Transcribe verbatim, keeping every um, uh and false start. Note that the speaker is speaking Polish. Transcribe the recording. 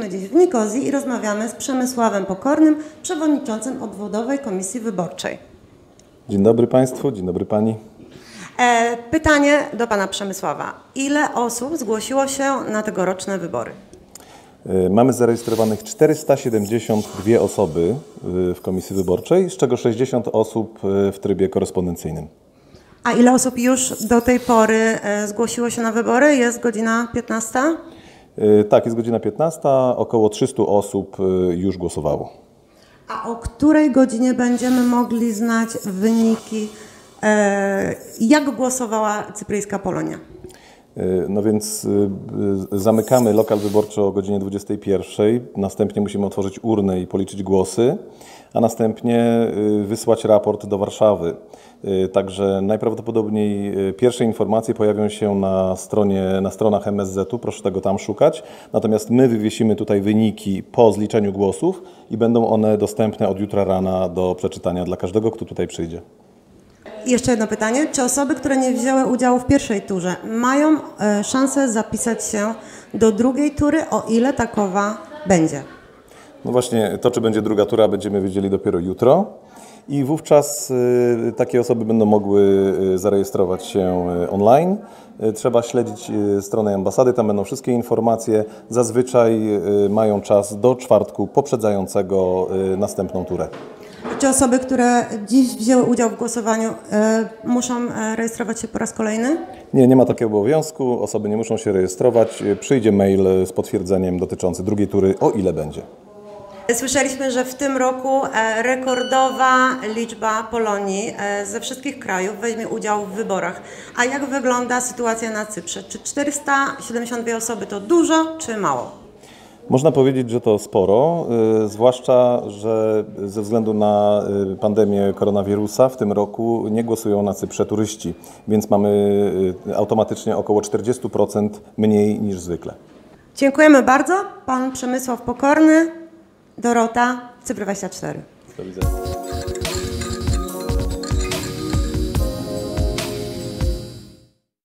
Jesteśmy dziś w Nikozji i rozmawiamy z Przemysławem Pokornym, przewodniczącym obwodowej komisji wyborczej. Dzień dobry Państwu, dzień dobry Pani. E, pytanie do Pana Przemysława. Ile osób zgłosiło się na tegoroczne wybory? Mamy zarejestrowanych czterysta siedemdziesiąt dwie osoby w komisji wyborczej, z czego sześćdziesiąt osób w trybie korespondencyjnym. A ile osób już do tej pory zgłosiło się na wybory? Jest godzina piętnasta? Tak, jest godzina piętnasta, około trzysta osób już głosowało. A o której godzinie będziemy mogli znać wyniki, jak głosowała cypryjska Polonia? No więc zamykamy lokal wyborczy o godzinie dwudziestej pierwszej, następnie musimy otworzyć urnę i policzyć głosy, a następnie wysłać raport do Warszawy. Także najprawdopodobniej pierwsze informacje pojawią się na, stronie, na stronach M S Z u, proszę tego tam szukać. Natomiast my wywiesimy tutaj wyniki po zliczeniu głosów i będą one dostępne od jutra rana do przeczytania dla każdego, kto tutaj przyjdzie. Jeszcze jedno pytanie. Czy osoby, które nie wzięły udziału w pierwszej turze, mają e, szansę zapisać się do drugiej tury, o ile takowa będzie? No właśnie, to czy będzie druga tura, będziemy wiedzieli dopiero jutro. I wówczas y, takie osoby będą mogły y, zarejestrować się y, online. Y, trzeba śledzić y, stronę ambasady, tam będą wszystkie informacje. Zazwyczaj y, mają czas do czwartku poprzedzającego y, następną turę. Czy osoby, które dziś wzięły udział w głosowaniu, e, muszą e, rejestrować się po raz kolejny? Nie, nie ma takiego obowiązku. Osoby nie muszą się rejestrować. Przyjdzie mail z potwierdzeniem dotyczący drugiej tury, o ile będzie. Słyszeliśmy, że w tym roku e, rekordowa liczba Polonii e, ze wszystkich krajów weźmie udział w wyborach. A jak wygląda sytuacja na Cyprze? Czy czterysta siedemdziesiąt dwie osoby to dużo, czy mało? Można powiedzieć, że to sporo, y, zwłaszcza, że ze względu na y, pandemię koronawirusa w tym roku nie głosują na Cyprze turyści, więc mamy y, automatycznie około czterdzieści procent mniej niż zwykle. Dziękujemy bardzo. Pan Przemysław Pokorny, Dorota, Cypr dwadzieścia cztery. Do widzenia.